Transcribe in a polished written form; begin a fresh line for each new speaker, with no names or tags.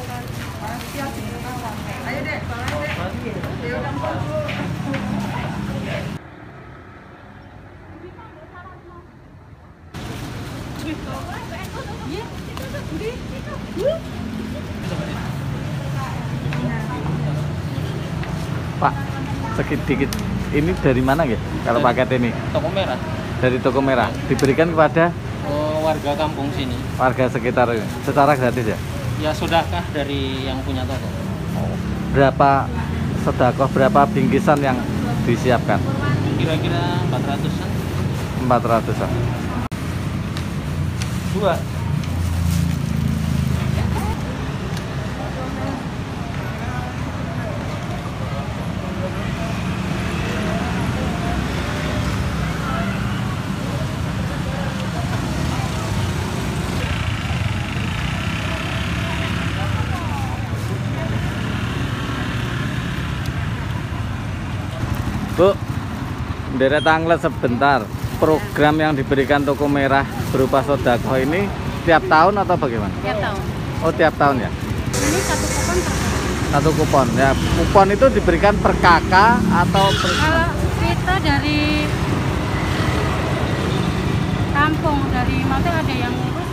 Ayo deh.
Pak, sedikit ini dari mana ya? Kalau paket ini
Toko Merah.
dari Toko Merah diberikan kepada
Warga kampung sini.
warga sekitar secara gratis ya?
Ya sudahkah dari yang punya toko?
Berapa sedekah, berapa bingkisan yang disiapkan?
Kira-kira 400-an.
400-an.
Dua.
Bu, Nderet Anglet sebentar. Program yang diberikan Toko Merah berupa sodako ini tiap tahun atau bagaimana?
Tiap tahun.
Oh, tiap tahun ya?
Ini satu kupon per tahun.
Satu kupon ya. Kupon itu diberikan per kakak atau per...
Kalau kita dari kampung, dari maksudnya ada yang ngurus